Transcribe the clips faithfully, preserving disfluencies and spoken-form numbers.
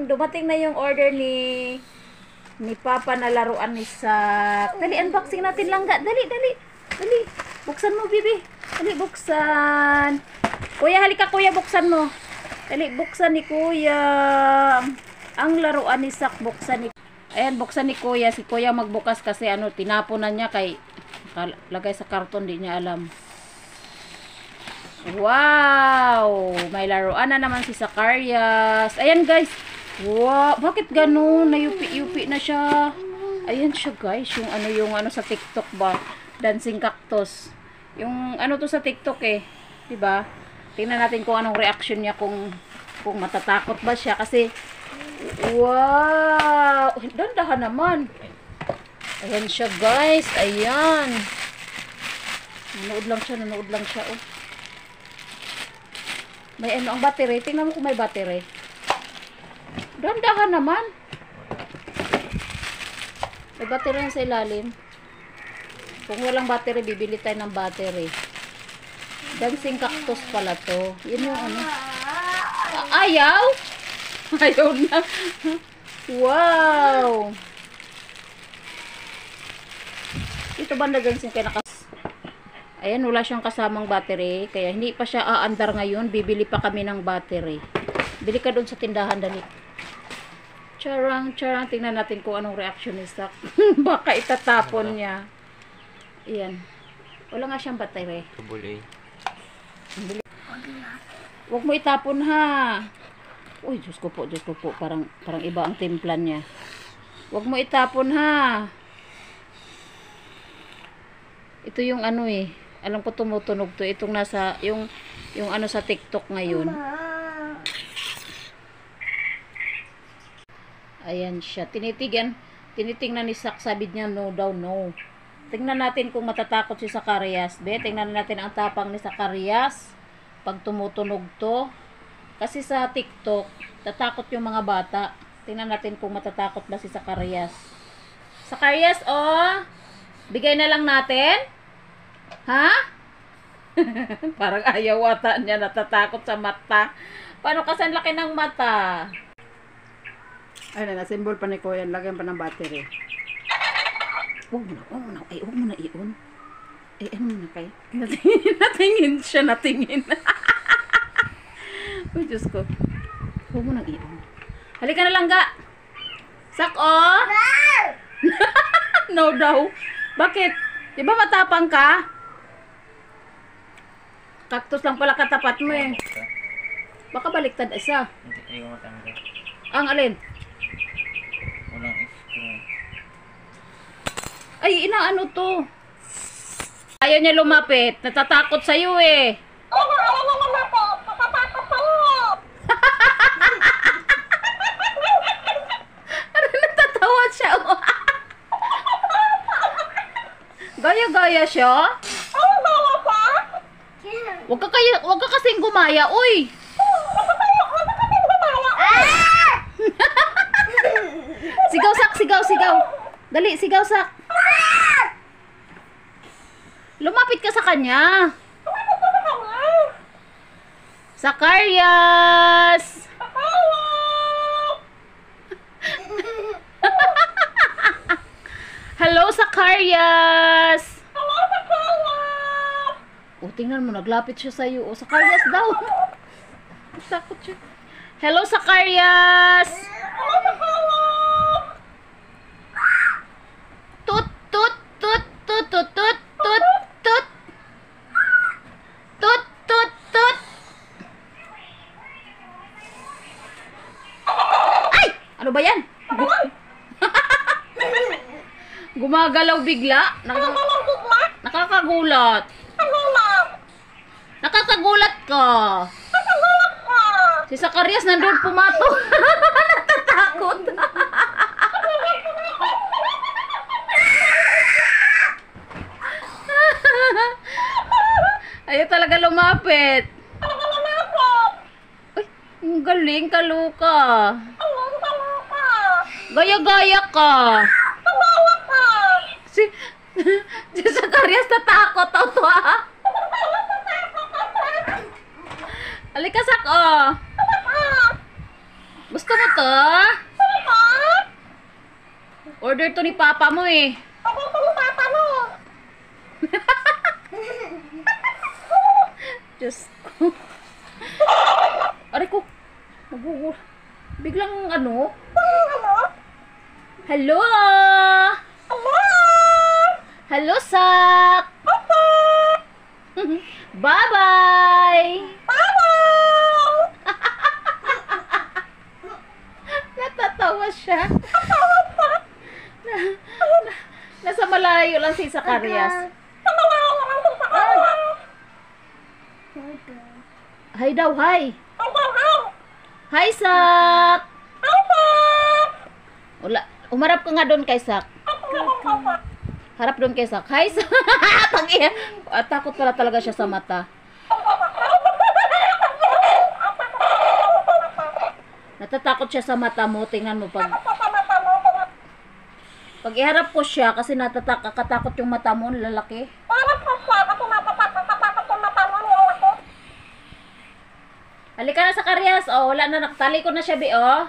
dumating na yung order ni ni Papa na laruan ni Sak. Dali, unboxing natin lang ga. Dali, dali. Dali. Buksan mo, bibi. Dali, buksan. Kuya, halika kuya, buksan mo. Dali, buksan ni kuya. Ang laruan ni Sak, buksan ni Ayan, buksan ni kuya. Si kuya magbukas kasi ano, tinapon na niya kay lagay sa karton, di niya alam. Wow! May laruan na naman si Zacarias. Ayan guys. Wow! Bakit ganun? Nayupi-yupi na siya. Ayan siya guys. Yung ano yung ano sa TikTok ba? Dancing cactus. Yung ano to sa TikTok eh. Diba? Tingnan natin kung anong reaction niya. Kung, kung matatakot ba siya. Kasi wow! Dandahan naman. Ayan siya guys. Ayan. Nanood lang siya. Nanood lang siya. Oh. May ano ang battery. Tingnan mo kung may battery. Dandahan naman. May battery na sa ilalim. Kung walang battery, bibili tayo ng battery. Dancing cactus pala to. Yun yung ano. Ayaw? Ayaw na. Wow! Ito banda dancing kaya nakas... Ayan, wala siyang kasamang battery. Kaya hindi pa siya aandar ngayon. Bibili pa kami ng battery. Bili ka doon sa tindahan, dali. Charang, charang. Tingnan natin kung anong reaction ni Sak. Baka itatapon niya. Ayan. Wala nga siyang battery. Kabuli. Huwag mo itapon ha. Uy, Diyos ko po, Diyos ko po. Parang, parang iba ang timplan niya. Huwag mo itapon ha. Ito yung ano eh. Alam ko tumutunog to. Itong nasa, yung, yung ano sa TikTok ngayon. Ayan siya. Tinitigan, tinitingnan ni Sak. Sabi niya, no daw, no. Tingnan natin kung matatakot si Zacarias. Be, tingnan natin ang tapang ni Zacarias. Pag tumutunog to. Kasi sa TikTok, tatakot yung mga bata. Tingnan natin kung matatakot ba si Zacarias. Zacarias, oh. Bigay na lang natin. Ha? Parang ayaw ata niya, natatakot sa mata. Paano kasi ang laki ng mata? Ay na, symbol pa ni Kuya. Lagyan pa ng battery. Huwag mo na, huwag mo na. Ay, huwag mo na iyon. Eh, ano na kayo? Natingin, natingin siya, natingin. Uy, Diyos ko. Huwag mo na iyon. Halika na lang, ga. Sak, oh. No daw. Bakit? Di ba matapang ka? Cactus lang pala katapat mo eh. Baka baliktad isa. Hindi, hindi ko matanggal. Ang alin? Walang screw. Ay, inaano to? Ayaw niya lumapit. Natatakot sa'yo eh. Oo, ayaw niya lumapit. Natatakot sa'yo. Ano, natatawa siya? Gaya-gaya siya? Oo, gaya siya. Wag ka, kaya, wag ka kasing gumaya, uy! Sigaw, Sak, sigaw, sigaw. Dali, sigaw, Sak. Lumapit ka sa kanya. Zacarias! Hello, Zacarias! O, tingnan mo, naglapit siya sa'yo. O, Zacarias daw. Takot siya. Hello, Zacarias! Tut, tut, tut, tut, tut, tut, tut, tut. Tut, tut, tut. Ay! Ano ba yan? Gumagalaw bigla. Nak- nakakagulat. Nakakagulat ka. Si Zacarias nandun pumato. Natatakot. Ayaw talaga lumapit. Ay, ang galing ka, Luka. Gaya-gaya ka. Si, si Zacarias natakot. Auto ah. Halika, Sak, oh. Gusto mo to? Order to ni Papa mo eh. Diyos ko. Aray ko. Nagugur. Biglang ano? Hello? Hello, Sak! Bye-bye! Natatawa siya. Na- na- Nasa malayo lang si Zacarias. Hi daw, hi! Hi, Sak! Wala. Umarap ka nga doon kay Sak. Harap doon kay Sak. Hi, Sak! Pag-iya. Ah, takot pala talaga siya sa mata. Natatakot siya sa mata mo. Tingnan mo pag... Pag iharap ko siya kasi natatakot yung mata mo, lalaki. Halika na, Zacarias. Oh, wala na. Nakatalikod na siya, Bi, oh.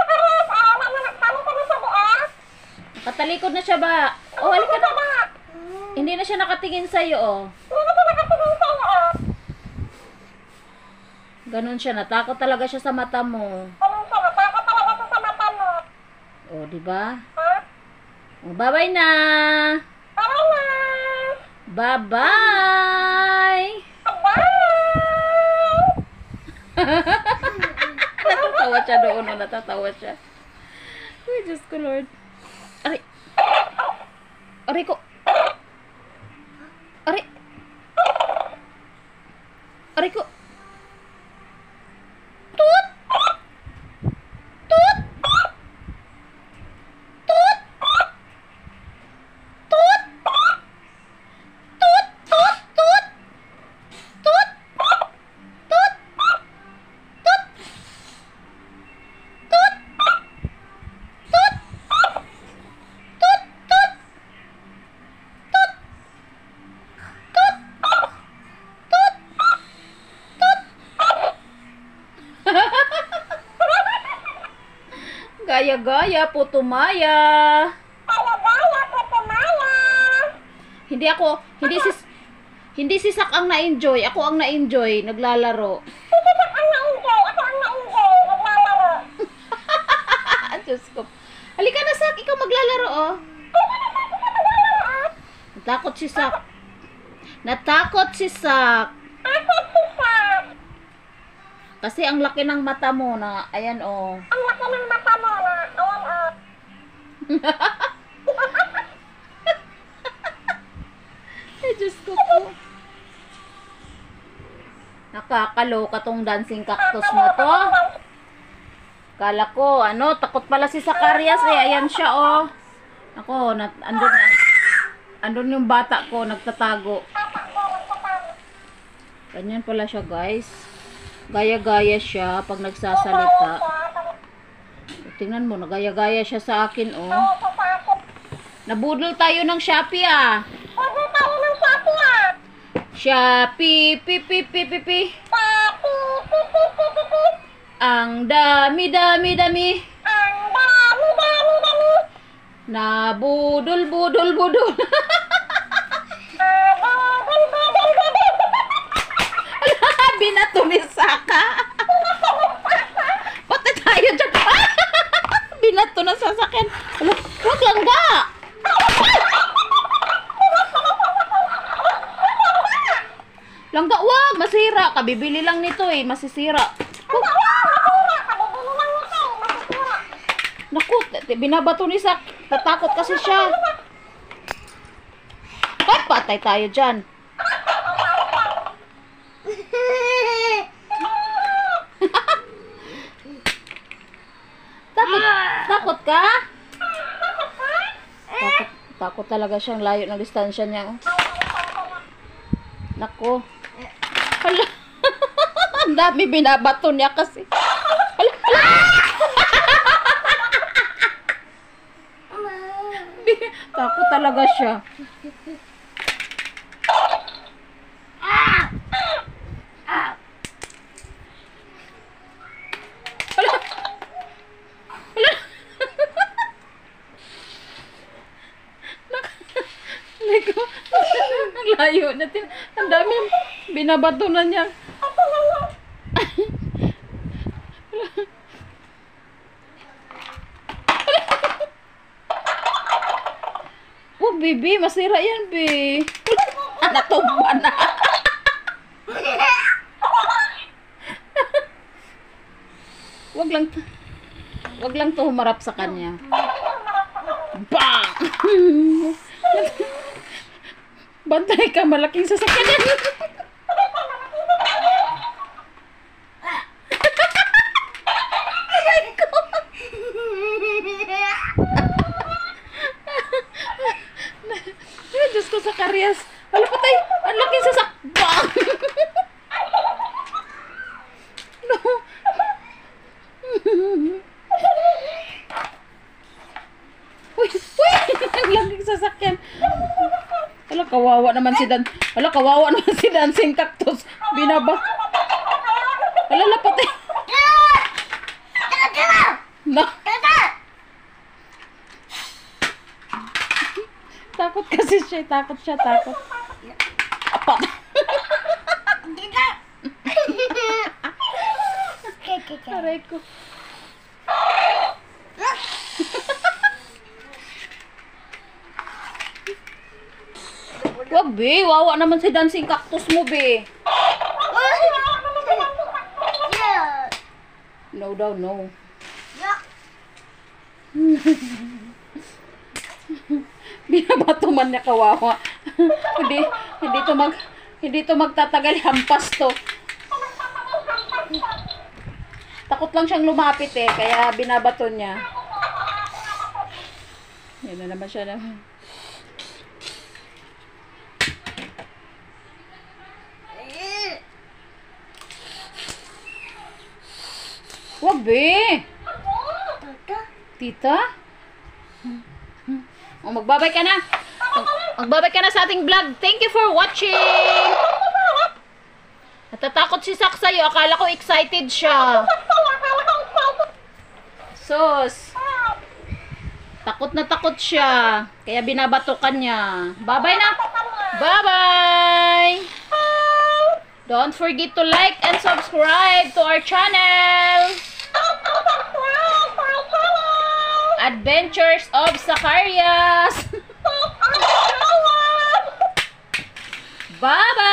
Nakatalikod na siya ba? Oh, halika na. Hindi na siya nakatingin sa'yo, oh. Ganun siya. Natakot talaga siya sa mata mo. Oh, di ba? Oh, bye-bye na. Bye-bye. Natatawa siya doon, no? Natatawa siya. Ay, Diyos ko, Lord. Aray. Aray ko. Aray. Aray ko. Tut. Tut. Tut. Tut. Tut. Tut. Tut. Tut. Tut. Tut. Tut. Tut. Tut. Tut. Tut. Tut. Tut. Tut. Gaya-gaya, putumaya. Hindi ako, hindi si hindi si Sak ang na-enjoy, ako ang na-enjoy, naglalaro. Diyos ko. Halika na, Sak, ikaw maglalaro, oh. Natakot si Sak. Natakot si Sak. Kasi ang laki ng mata mo na, ayan, oh. Ay, Diyos ko po. Nakakaloka tong dancing cactus na to. Kala ko, ano, takot pala si Zacarias eh. Ayan siya, oh. Ako, na, andun, andun yung bata ko, nagtatago. Ganyan pala siya, guys. Gaya-gaya siya pag nagsasalita. Tingnan mo, nagaya-gaya siya sa akin, oh. Nabudol tayo ng Shopee, ah. Shopee, pi, pi, pi, pi, pi. Ang dami, dami, dami. Nabudol, budol, budol. Binato ni Saka. Pati tayo dyan. Binato na sasakyan. Huwag lang ba? Langga, wag. Masira. Kabibili lang nito eh. Masisira. Oh. Naku, binabato ni Sak. Tatakot kasi siya. Ay, patay tayo dyan. Takot, takot ka? Takot, takot talaga siyang layo ng distansya niya. Oh. Nako. Hala. Ang dami binabato niya kasi. Hala, hala. Takot talaga siya. layo natin. Ang dami binabato na niya. Oh, baby, masira yan, be. Natumba na. Wag lang, wag lang to humarap sa kanya. Bang! Bantay ka, malaking sasakyan yan. Aray ko. Ay, Diyos ko sa karyas. Wala patay, ang laking sasakyan. Bang! No. Uy, uy! Ang laking sasakyan. Wala, kawawa naman si Dan. Wala, kawawa naman si Dancing Cactus. Binaba. Wala, lapatay. Na. Takot kasi siya. Takot siya, takot. Apat. Aray ko. Wag, be. Wawa naman si Dancing Cactus mo, be. No daw, no. Binabato man niya, kawawa. hindi, hindi to mag, hindi to magtatagal. Hampas to. Takot lang siyang lumapit eh, kaya binabato niya. Yan na naman siya naman. Wag, be. Tita? O, magbabay ka na. Mag magbabay ka na sa ating vlog. Thank you for watching. Natatakot si Sak sa'yo. Akala ko excited siya. Sus. Takot na takot siya. Kaya binabato ka niya. Bye-bye na. Bye-bye. Don't forget to like and subscribe to our channel. Adventures of Zacarias. Bye-bye.